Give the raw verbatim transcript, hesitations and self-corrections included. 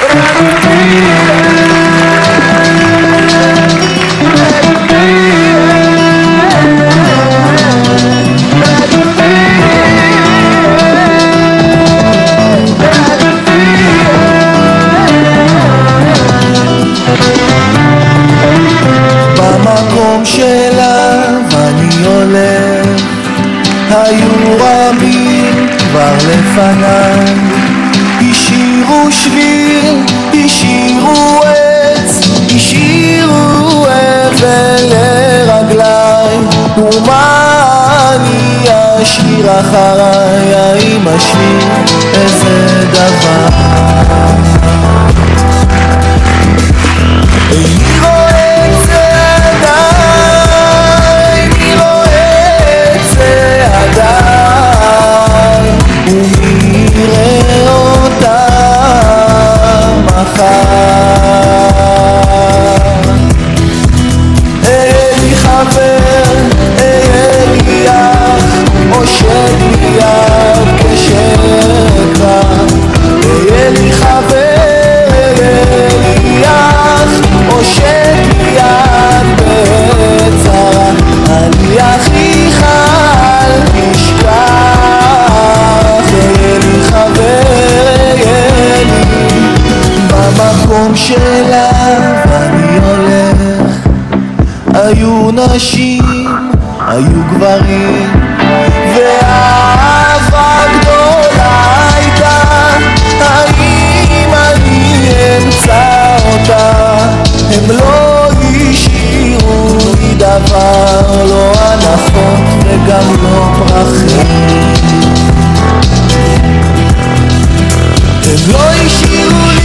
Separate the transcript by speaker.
Speaker 1: במקום שאליו אני הולך היו רבים כבר לפניי, השאירו שביל, השאירו עץ, השאירו אבן לרגליי, ומה אני אשאיר אחריי? האם אשאיר איזה דבר? איני רואה את צעדיי, איני רואה את צעדיי, ומי יראה אותם מחר? אהיה לי חבר, אהיה לי אח, הושט לי יד כשאקרא. אהיה לי חבר, אהיה לי אח, הושט לי יד בצרה. אני אחיך אל תשכח. אהיה לי חבר, אהיה לי במקום שאליו אני הולך. היו נשים, היו גברים, והאהבה גדולה הייתה. האם אני אמצא אותה? הם לא השאירו לי דבר, לא הנחות וגם לא פרחים. הם לא השאירו לי